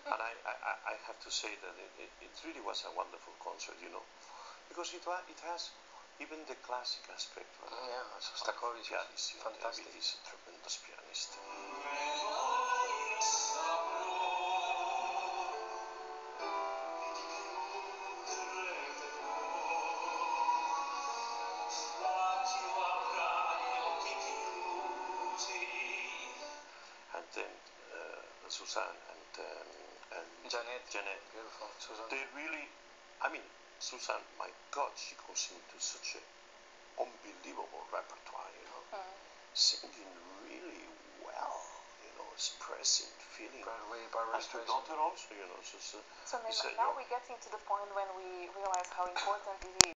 And I have to say that it really was a wonderful concert, you know, because it has even the classic aspect. Yeah, Shostakovich is fantastic. He's a tremendous pianist. And then Suzanne and Janet, beautiful. Suzanne. They really, I mean, Suzanne, my God, she goes into such an unbelievable repertoire, you know, singing really well, you know, expressing, feeling. Barbra And her daughter also, you know. So now we're getting to the point when we realize how important it is